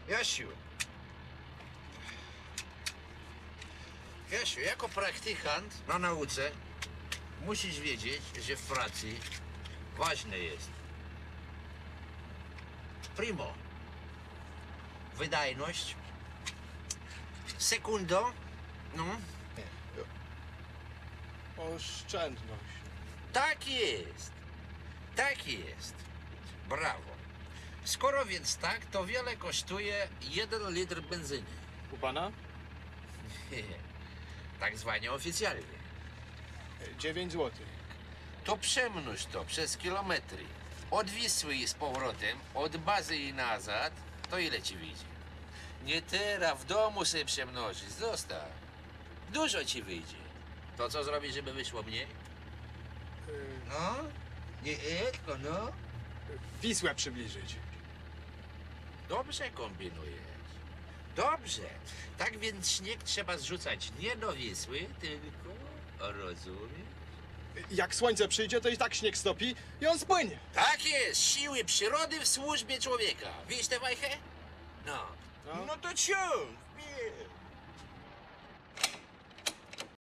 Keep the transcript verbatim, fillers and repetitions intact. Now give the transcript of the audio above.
Jasiu. Jasiu, jako praktykant na nauce musisz wiedzieć, że w pracy ważne jest primo wydajność, sekundo, no, Oszczędność. tak jest, tak jest, brawo. Skoro więc tak, to wiele kosztuje jeden litr benzyny, U pana? tak zwanie oficjalnie. dziewięć złotych. To przemnóż to przez kilometry. Od Wisły i z powrotem, od bazy i nazad, to ile ci wyjdzie? Nie teraz, w domu sobie przemnożyć, zostaw. Dużo ci wyjdzie. To co zrobić, żeby wyszło mniej? No, nie tylko, no. Wisłę przybliżyć. Dobrze kombinujesz. Dobrze. Tak więc śnieg trzeba zrzucać nie do Wisły, tylko, rozumiesz? Jak słońce przyjdzie, to i tak śnieg stopi i on spłynie. Tak jest, siły przyrody w służbie człowieka. Widzisz tę wajchę? No. No. No to ciąg, wiesz.